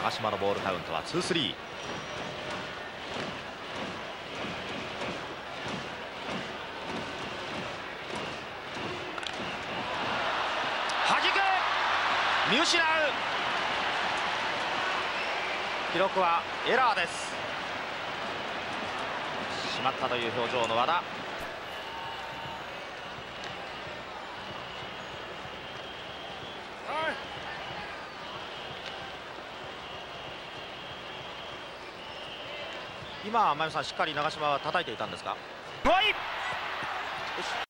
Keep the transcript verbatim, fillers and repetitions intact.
長嶋のボールカウントはツースリー。はじく、見失う。記録はエラーです。しまったという表情の和田。今、前野さん、しっかり長嶋は叩いていたんですか。